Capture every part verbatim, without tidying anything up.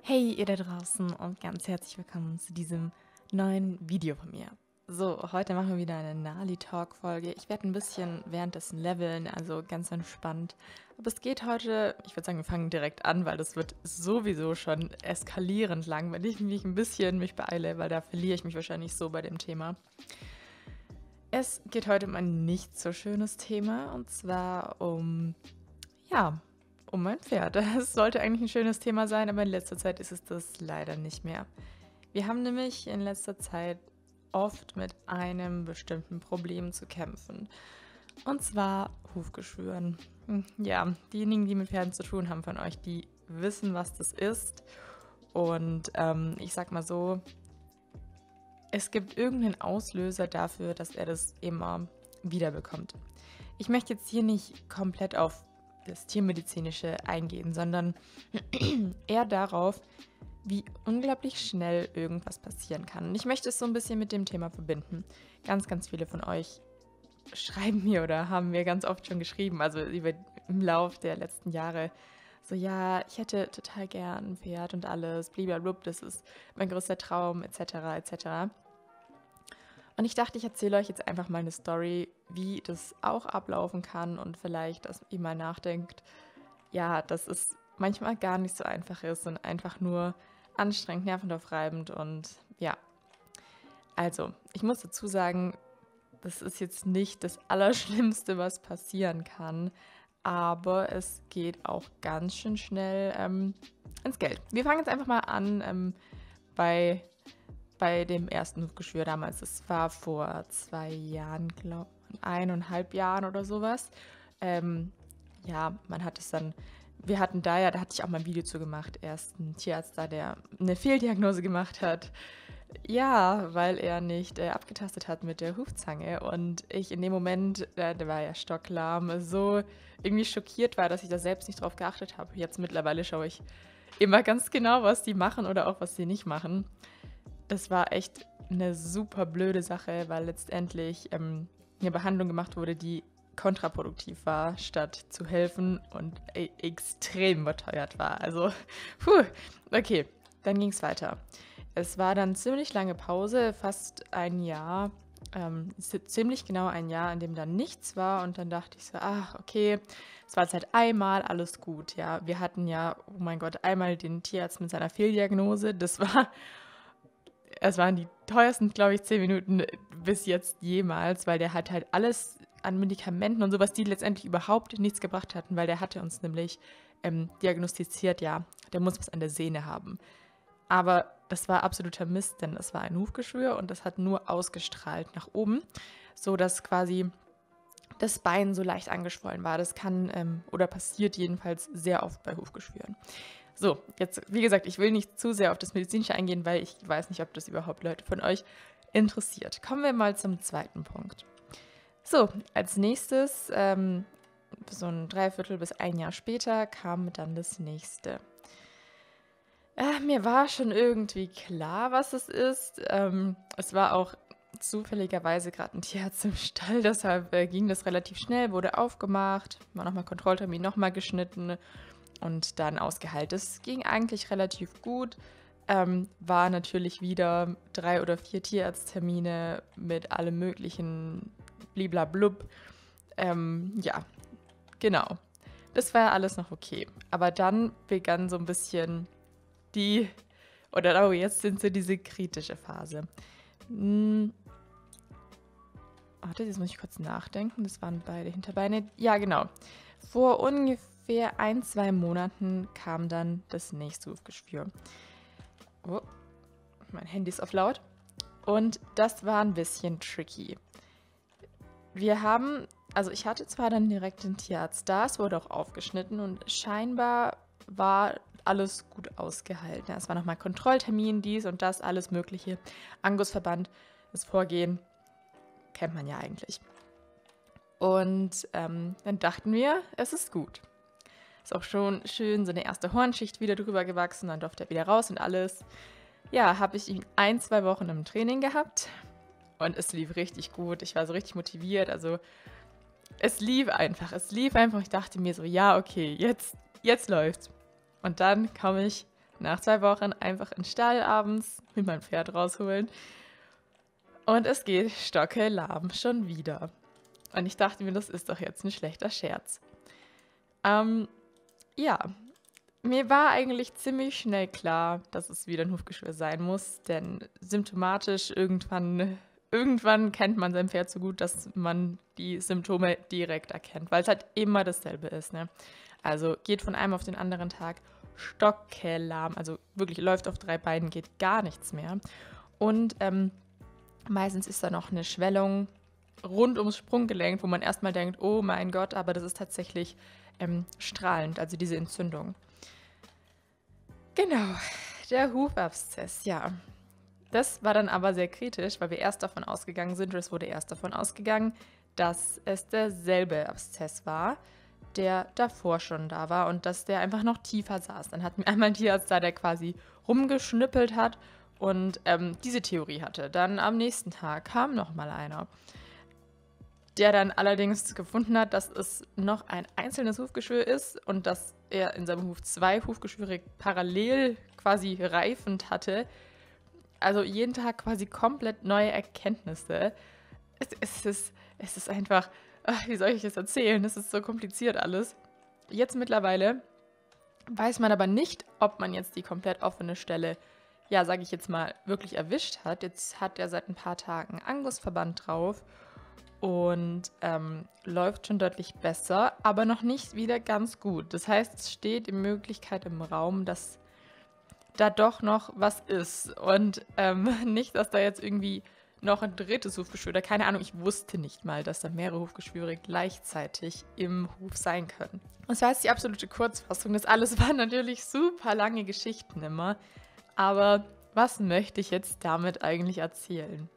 Hey ihr da draußen und ganz herzlich willkommen zu diesem neuen Video von mir. So, heute machen wir wieder eine Nali-Talk-Folge. Ich werde ein bisschen währenddessen leveln, also ganz entspannt. Aber es geht heute, ich würde sagen, wir fangen direkt an, weil das wird sowieso schon eskalierend lang, wenn ich mich ein bisschen mich beeile, weil da verliere ich mich wahrscheinlich so bei dem Thema. Es geht heute um ein nicht so schönes Thema und zwar um, ja, um mein Pferd. Es sollte eigentlich ein schönes Thema sein, aber in letzter Zeit ist es das leider nicht mehr. Wir haben nämlich in letzter Zeit oft mit einem bestimmten Problem zu kämpfen. Und zwar Hufgeschwüren. Hm, Ja, diejenigen, die mit Pferden zu tun haben von euch, die wissen, was das ist. Und ähm, ich sag mal so, es gibt irgendeinen Auslöser dafür, dass er das immer wieder bekommt. Ich möchte jetzt hier nicht komplett auf das Tiermedizinische eingehen, sondern eher darauf, wie unglaublich schnell irgendwas passieren kann. Und ich möchte es so ein bisschen mit dem Thema verbinden. Ganz, ganz viele von euch schreiben mir oder haben mir ganz oft schon geschrieben, also über, im Lauf der letzten Jahre, so ja, ich hätte total gern ein Pferd und alles, blablabla, das ist mein größter Traum, et cetera et cetera. Und ich dachte, ich erzähle euch jetzt einfach mal eine Story, wie das auch ablaufen kann und vielleicht, dass ihr mal nachdenkt, ja, dass es manchmal gar nicht so einfach ist und einfach nur anstrengend, nervenaufreibend und ja. Also, ich muss dazu sagen, das ist jetzt nicht das Allerschlimmste, was passieren kann, aber es geht auch ganz schön schnell ähm, ins Geld. Wir fangen jetzt einfach mal an ähm, bei, bei dem ersten Hufgeschwür damals. Das war vor zwei Jahren, glaube ich, eineinhalb Jahren oder sowas. Ähm, ja, man hat es dann, wir hatten da ja, da hatte ich auch mal ein Video zu gemacht, erst ein Tierarzt da, der eine Fehldiagnose gemacht hat. Ja, weil er nicht äh, abgetastet hat mit der Hufzange und ich in dem Moment, äh, der war ja stocklahm, so irgendwie schockiert war, dass ich da selbst nicht drauf geachtet habe. Jetzt mittlerweile schaue ich immer ganz genau, was die machen oder auch was sie nicht machen. Das war echt eine super blöde Sache, weil letztendlich ähm, eine Behandlung gemacht wurde, die kontraproduktiv war, statt zu helfen und e extrem überteuert war. Also, puh, okay, dann ging es weiter. Es war dann ziemlich lange Pause, fast ein Jahr, ähm, ziemlich genau ein Jahr, in dem dann nichts war. Und dann dachte ich so, ach, okay, es war jetzt halt einmal alles gut, ja. Wir hatten ja, oh mein Gott, einmal den Tierarzt mit seiner Fehldiagnose. Das war, es waren die teuersten, glaube ich, zehn Minuten bis jetzt jemals, weil der hat halt alles an Medikamenten und sowas, die letztendlich überhaupt nichts gebracht hatten, weil der hatte uns nämlich ähm, diagnostiziert, ja, der muss was an der Sehne haben. Aber das war absoluter Mist, denn es war ein Hufgeschwür und das hat nur ausgestrahlt nach oben, sodass quasi das Bein so leicht angeschwollen war. Das kann ähm, oder passiert jedenfalls sehr oft bei Hufgeschwüren. So, jetzt, wie gesagt, ich will nicht zu sehr auf das Medizinische eingehen, weil ich weiß nicht, ob das überhaupt Leute von euch interessiert. Kommen wir mal zum zweiten Punkt. So, als nächstes, ähm, so ein Dreiviertel bis ein Jahr später, kam dann das nächste. Äh, mir war schon irgendwie klar, was es ist. Ähm, es war auch zufälligerweise gerade ein Tierarzt im Stall, deshalb äh, ging das relativ schnell, wurde aufgemacht, war nochmal Kontrolltermin, nochmal geschnitten und dann ausgeheilt. Das ging eigentlich relativ gut. Ähm, war natürlich wieder drei oder vier Tierarzttermine mit allem möglichen bliblablub. Ähm, ja, genau. Das war alles noch okay. Aber dann begann so ein bisschen die, oder oh, jetzt sind sie diese kritische Phase. Hm, warte, jetzt muss ich kurz nachdenken. Das waren beide Hinterbeine. Ja, genau. Vor ungefähr ein, zwei Monaten kam dann das nächste Hufgeschwür. Oh, mein Handy ist auf laut. Und das war ein bisschen tricky. Wir haben, also ich hatte zwar dann direkt den Tierarzt da, es wurde auch aufgeschnitten und scheinbar war alles gut ausgehalten. Es war nochmal Kontrolltermin, dies und das, alles mögliche. Angusverband, das Vorgehen kennt man ja eigentlich. Und ähm, dann dachten wir, es ist gut. Ist auch schon schön so eine erste Hornschicht wieder drüber gewachsen, dann durfte er wieder raus und alles. Ja, habe ich ihn ein, zwei Wochen im Training gehabt und es lief richtig gut. Ich war so richtig motiviert, also es lief einfach, es lief einfach. Ich dachte mir so, ja, okay, jetzt, jetzt läuft's. Und dann komme ich nach zwei Wochen einfach in den Stall abends mit meinem Pferd rausholen. Und es geht stockelarm schon wieder. Und ich dachte mir, das ist doch jetzt ein schlechter Scherz. Ähm, ja, mir war eigentlich ziemlich schnell klar, dass es wieder ein Hufgeschwür sein muss, denn symptomatisch irgendwann, irgendwann kennt man sein Pferd so gut, dass man die Symptome direkt erkennt, weil es halt immer dasselbe ist, ne? Also geht von einem auf den anderen Tag stockelarm, also wirklich läuft auf drei Beinen, geht gar nichts mehr. Und ähm, meistens ist da noch eine Schwellung rund ums Sprunggelenk, wo man erstmal denkt, oh mein Gott, aber das ist tatsächlich ähm, strahlend, also diese Entzündung. Genau, der Hufabszess, ja. Das war dann aber sehr kritisch, weil wir erst davon ausgegangen sind, oder es wurde erst davon ausgegangen, dass es derselbe Abszess war, der davor schon da war und dass der einfach noch tiefer saß. Dann hatten wir einmal einen Tierarzt da, der quasi rumgeschnippelt hat und ähm, diese Theorie hatte. Dann am nächsten Tag kam nochmal einer, der dann allerdings gefunden hat, dass es noch ein einzelnes Hufgeschwür ist und dass er in seinem Huf zwei Hufgeschwüre parallel quasi reifend hatte. Also jeden Tag quasi komplett neue Erkenntnisse. Es, es, ist, es ist einfach, ach, wie soll ich das erzählen? Es ist so kompliziert alles. Jetzt mittlerweile weiß man aber nicht, ob man jetzt die komplett offene Stelle, ja, sage ich jetzt mal, wirklich erwischt hat. Jetzt hat er seit ein paar Tagen Angusverband drauf und ähm, läuft schon deutlich besser, aber noch nicht wieder ganz gut. Das heißt, es steht die Möglichkeit im Raum, dass da doch noch was ist und ähm, nicht, dass da jetzt irgendwie noch ein drittes Hufgeschwür oder keine Ahnung, ich wusste nicht mal, dass da mehrere Hufgeschwüre gleichzeitig im Huf sein können. Das heißt, die absolute Kurzfassung, das alles waren natürlich super lange Geschichten immer, aber was möchte ich jetzt damit eigentlich erzählen?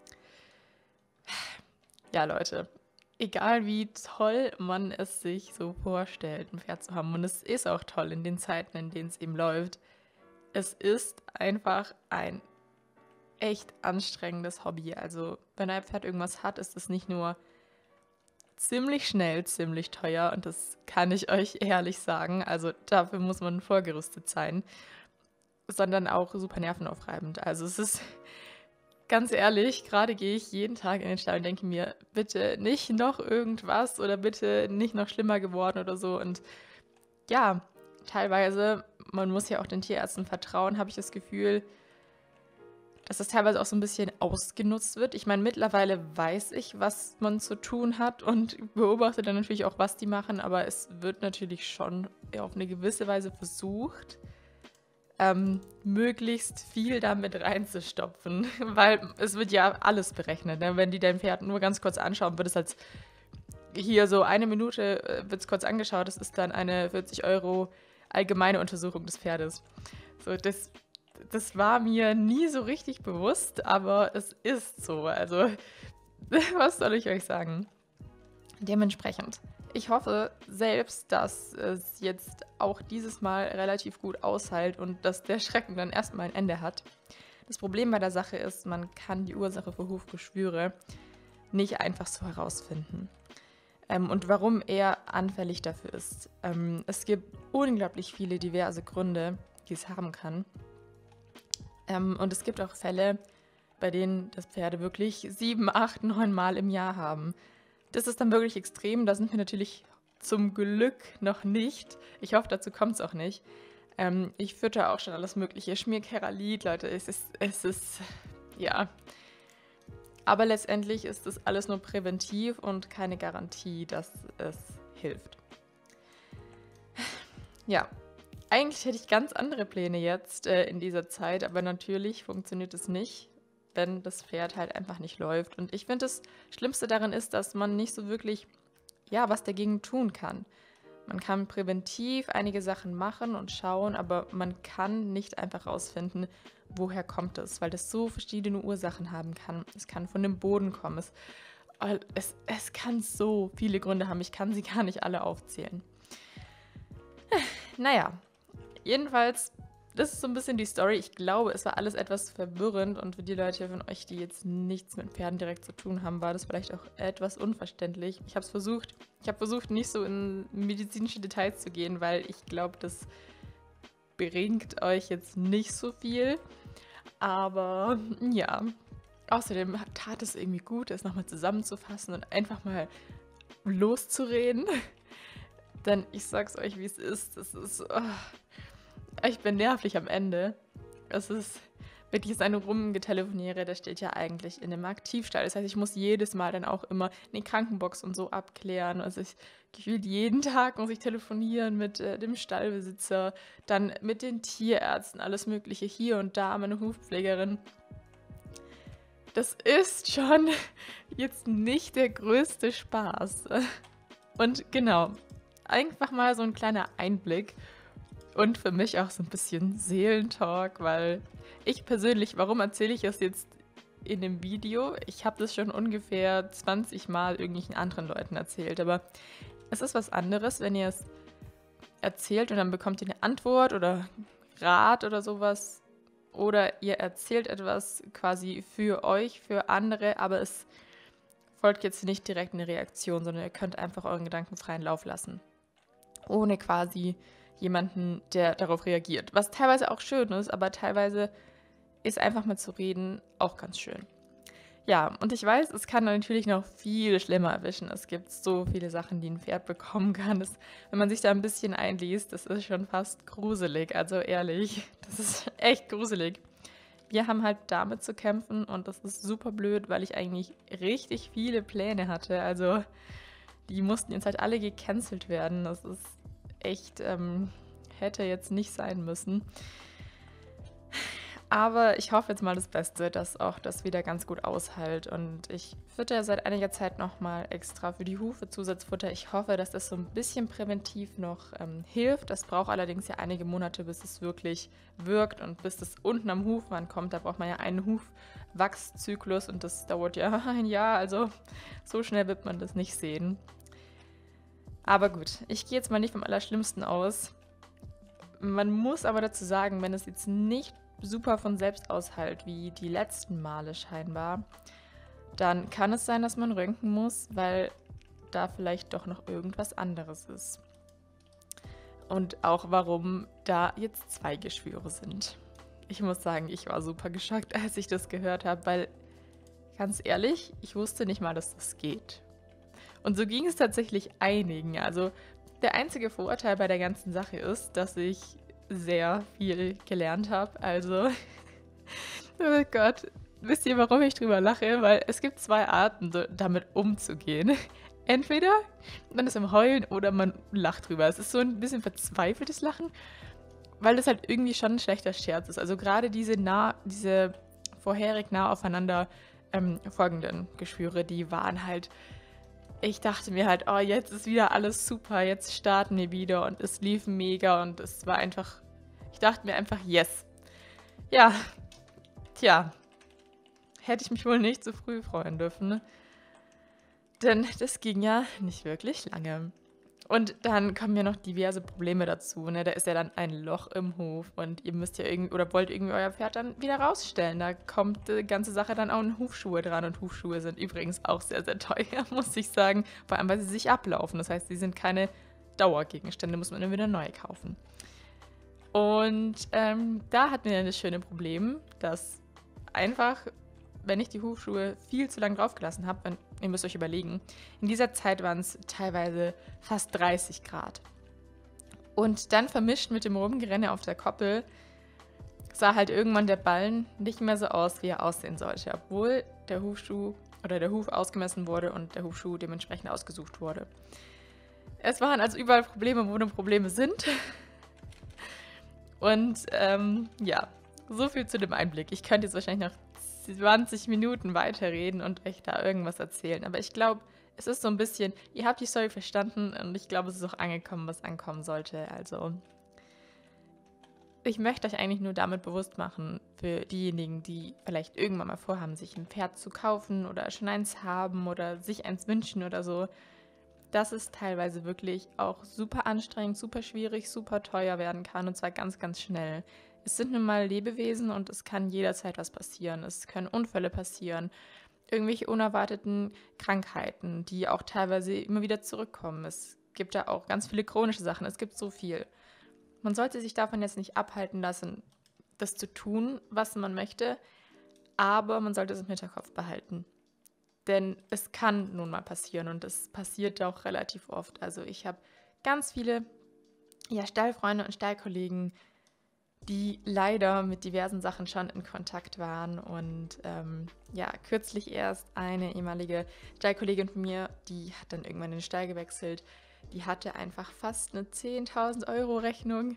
Ja, Leute, egal wie toll man es sich so vorstellt, ein Pferd zu haben, und es ist auch toll in den Zeiten, in denen es eben läuft, es ist einfach ein echt anstrengendes Hobby. Also, wenn ein Pferd irgendwas hat, ist es nicht nur ziemlich schnell, ziemlich teuer, und das kann ich euch ehrlich sagen. Also, dafür muss man vorgerüstet sein, sondern auch super nervenaufreibend. Also, es ist ganz ehrlich, gerade gehe ich jeden Tag in den Stall und denke mir, bitte nicht noch irgendwas oder bitte nicht noch schlimmer geworden oder so. Und ja, teilweise, man muss ja auch den Tierärzten vertrauen, habe ich das Gefühl, dass das teilweise auch so ein bisschen ausgenutzt wird. Ich meine, mittlerweile weiß ich, was man zu tun hat und beobachte dann natürlich auch, was die machen, aber es wird natürlich schon auf eine gewisse Weise versucht, ähm, möglichst viel damit reinzustopfen, weil es wird ja alles berechnet. Ne? Wenn die dein Pferd nur ganz kurz anschauen, wird es als hier so eine Minute äh, wird es kurz angeschaut, das ist dann eine vierzig Euro allgemeine Untersuchung des Pferdes. So, das, das war mir nie so richtig bewusst, aber es ist so. Also, was soll ich euch sagen? Dementsprechend. Ich hoffe selbst, dass es jetzt auch dieses Mal relativ gut aushält und dass der Schrecken dann erstmal ein Ende hat. Das Problem bei der Sache ist, man kann die Ursache für Hufgeschwüre nicht einfach so herausfinden. Ähm, und warum er anfällig dafür ist. Ähm, es gibt unglaublich viele diverse Gründe, die es haben kann. Ähm, und es gibt auch Fälle, bei denen das Pferde wirklich sieben, acht, neun Mal im Jahr haben. Das ist dann wirklich extrem. Da sind wir natürlich zum Glück noch nicht. Ich hoffe, dazu kommt es auch nicht. Ähm, ich fütter auch schon alles mögliche. Schmierkeralid, Leute, es ist, es ist, ja. Aber letztendlich ist das alles nur präventiv und keine Garantie, dass es hilft. Ja, eigentlich hätte ich ganz andere Pläne jetzt äh, in dieser Zeit, aber natürlich funktioniert es nicht, wenn das Pferd halt einfach nicht läuft. Und ich finde, das Schlimmste daran ist, dass man nicht so wirklich, ja, was dagegen tun kann. Man kann präventiv einige Sachen machen und schauen, aber man kann nicht einfach rausfinden, woher kommt es, weil das so verschiedene Ursachen haben kann. Es kann von dem Boden kommen. Es, es, es kann so viele Gründe haben. Ich kann sie gar nicht alle aufzählen. Naja, jedenfalls, das ist so ein bisschen die Story. Ich glaube, es war alles etwas verwirrend und für die Leute von euch, die jetzt nichts mit Pferden direkt zu tun haben, war das vielleicht auch etwas unverständlich. Ich habe es versucht, ich habe versucht, nicht so in medizinische Details zu gehen, weil ich glaube, das bringt euch jetzt nicht so viel. Aber ja, außerdem tat es irgendwie gut, es nochmal zusammenzufassen und einfach mal loszureden. Denn ich sag's euch, wie es ist. Es ist. Oh, ich bin nervlich am Ende. Es ist wirklich ein Rumgetelefoniere, das steht ja eigentlich in dem Aktivstall. Das heißt, ich muss jedes Mal dann auch immer die Krankenbox und so abklären. Also ich gefühlt jeden Tag muss ich telefonieren mit äh, dem Stallbesitzer, dann mit den Tierärzten, alles Mögliche hier und da, meine Hufpflegerin. Das ist schon jetzt nicht der größte Spaß. Und genau, einfach mal so ein kleiner Einblick und für mich auch so ein bisschen Seelentalk, weil ich persönlich, warum erzähle ich es jetzt in dem Video? Ich habe das schon ungefähr zwanzig Mal irgendwelchen anderen Leuten erzählt, aber es ist was anderes, wenn ihr es erzählt und dann bekommt ihr eine Antwort oder Rat oder sowas. Oder ihr erzählt etwas quasi für euch, für andere, aber es folgt jetzt nicht direkt eine Reaktion, sondern ihr könnt einfach euren Gedanken freien Lauf lassen. Ohne quasi jemanden, der darauf reagiert. Was teilweise auch schön ist, aber teilweise ist einfach mal zu reden auch ganz schön. Ja, und ich weiß, es kann natürlich noch viel schlimmer erwischen. Es gibt so viele Sachen, die ein Pferd bekommen kann. Das, wenn man sich da ein bisschen einliest, das ist schon fast gruselig. Also ehrlich, das ist echt gruselig. Wir haben halt damit zu kämpfen und das ist super blöd, weil ich eigentlich richtig viele Pläne hatte. Also die mussten jetzt halt alle gecancelt werden. Das ist echt, ähm, hätte jetzt nicht sein müssen. Aber ich hoffe jetzt mal das Beste, dass auch das wieder ganz gut aushält. Und ich fütter seit einiger Zeit nochmal extra für die Hufe Zusatzfutter. Ich hoffe, dass das so ein bisschen präventiv noch ähm, hilft. Das braucht allerdings ja einige Monate, bis es wirklich wirkt und bis das unten am Huf ankommt. Da braucht man ja einen Hufwachszyklus und das dauert ja ein Jahr. Also so schnell wird man das nicht sehen. Aber gut, ich gehe jetzt mal nicht vom Allerschlimmsten aus. Man muss aber dazu sagen, wenn es jetzt nicht super von selbst aushält, wie die letzten Male scheinbar, dann kann es sein, dass man röntgen muss, weil da vielleicht doch noch irgendwas anderes ist. Und auch warum da jetzt zwei Geschwüre sind. Ich muss sagen, ich war super geschockt, als ich das gehört habe, weil, ganz ehrlich, ich wusste nicht mal, dass das geht. Und so ging es tatsächlich einigen. Also der einzige Vorurteil bei der ganzen Sache ist, dass ich sehr viel gelernt habe. Also, oh Gott, wisst ihr, warum ich drüber lache? Weil es gibt zwei Arten, so damit umzugehen. Entweder man ist im Heulen oder man lacht drüber. Es ist so ein bisschen verzweifeltes Lachen, weil das halt irgendwie schon ein schlechter Scherz ist. Also gerade diese nah, diese vorherig nah aufeinander ähm, folgenden Geschwüre, die waren halt. Ich dachte mir halt, oh, jetzt ist wieder alles super, jetzt starten wir wieder und es lief mega und es war einfach, ich dachte mir einfach, yes. Ja, tja, hätte ich mich wohl nicht so früh freuen dürfen, ne? Denn das ging ja nicht wirklich lange. Und dann kommen ja noch diverse Probleme dazu, ne? Da ist ja dann ein Loch im Hof und ihr müsst ja irgendwie oder wollt irgendwie euer Pferd dann wieder rausstellen. Da kommt die ganze Sache dann auch an Hufschuhe dran und Hufschuhe sind übrigens auch sehr, sehr teuer, muss ich sagen. Vor allem, weil sie sich ablaufen. Das heißt, sie sind keine Dauergegenstände, muss man dann wieder neu kaufen. Und ähm, da hatten wir das schöne Problem, dass einfach, wenn ich die Hufschuhe viel zu lange draufgelassen habe, ihr müsst euch überlegen, in dieser Zeit waren es teilweise fast dreißig Grad. Und dann vermischt mit dem Rumgerenne auf der Koppel sah halt irgendwann der Ballen nicht mehr so aus, wie er aussehen sollte, obwohl der Hufschuh oder der Huf ausgemessen wurde und der Hufschuh dementsprechend ausgesucht wurde. Es waren also überall Probleme, wo denn Probleme sind. Und ähm, ja, so viel zu dem Einblick. Ich könnte jetzt wahrscheinlich noch zwanzig Minuten weiterreden und euch da irgendwas erzählen. Aber ich glaube, es ist so ein bisschen, ihr habt die Story verstanden und ich glaube, es ist auch angekommen, was ankommen sollte. Also, ich möchte euch eigentlich nur damit bewusst machen, für diejenigen, die vielleicht irgendwann mal vorhaben, sich ein Pferd zu kaufen oder schon eins haben oder sich eins wünschen oder so, dass es teilweise wirklich auch super anstrengend, super schwierig, super teuer werden kann und zwar ganz, ganz schnell. Es sind nun mal Lebewesen und es kann jederzeit was passieren. Es können Unfälle passieren, irgendwelche unerwarteten Krankheiten, die auch teilweise immer wieder zurückkommen. Es gibt da auch ganz viele chronische Sachen. Es gibt so viel. man sollte sich davon jetzt nicht abhalten lassen, das zu tun, was man möchte, aber man sollte es im Hinterkopf behalten. Denn es kann nun mal passieren und es passiert auch relativ oft. Also ich habe ganz viele ja, Stallfreunde und Stallkollegen, die leider mit diversen Sachen schon in Kontakt waren. Und ähm, ja, kürzlich erst eine ehemalige Stallkollegin von mir, die hat dann irgendwann den Stall gewechselt. Die hatte einfach fast eine zehntausend Euro Rechnung,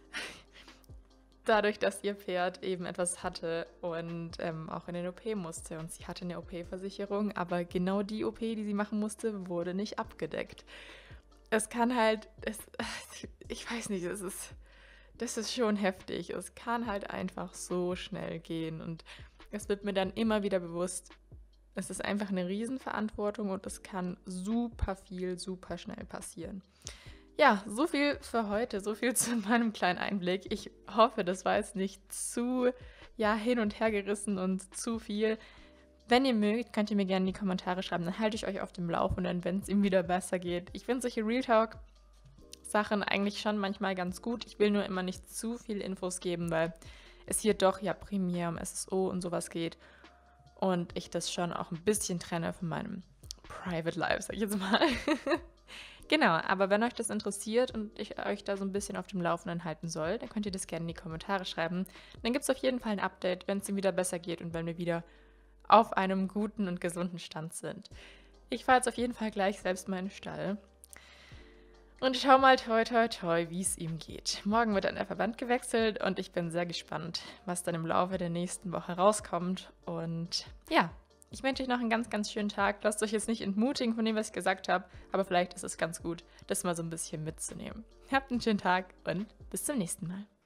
dadurch, dass ihr Pferd eben etwas hatte und ähm, auch in den O P musste. Und sie hatte eine O P-Versicherung, aber genau die O P, die sie machen musste, wurde nicht abgedeckt. Es kann halt, es, ich weiß nicht, es ist, das ist schon heftig. Es kann halt einfach so schnell gehen und es wird mir dann immer wieder bewusst, es ist einfach eine Riesenverantwortung und es kann super viel, super schnell passieren. Ja, so viel für heute, so viel zu meinem kleinen Einblick. Ich hoffe, das war jetzt nicht zu ja, hin und her gerissen und zu viel. Wenn ihr mögt, könnt ihr mir gerne in die Kommentare schreiben, dann halte ich euch auf dem Laufenden, wenn es ihm wieder besser geht. Ich finde solche Real Talk-Sachen eigentlich schon manchmal ganz gut. Ich will nur immer nicht zu viel Infos geben, weil es hier doch ja primär um S S O und sowas geht. Und ich das schon auch ein bisschen trenne von meinem Private Life, sag ich jetzt mal. Genau, aber wenn euch das interessiert und ich euch da so ein bisschen auf dem Laufenden halten soll, dann könnt ihr das gerne in die Kommentare schreiben. Dann gibt es auf jeden Fall ein Update, wenn es ihm wieder besser geht und wenn wir wieder auf einem guten und gesunden Stand sind. Ich fahre jetzt auf jeden Fall gleich selbst meinen Stall und schau mal toi toi toi, wie es ihm geht. Morgen wird dann der Verband gewechselt und ich bin sehr gespannt, was dann im Laufe der nächsten Woche rauskommt. Und ja, ich wünsche euch noch einen ganz, ganz schönen Tag. Lasst euch jetzt nicht entmutigen von dem, was ich gesagt habe, aber vielleicht ist es ganz gut, das mal so ein bisschen mitzunehmen. Habt einen schönen Tag und bis zum nächsten Mal.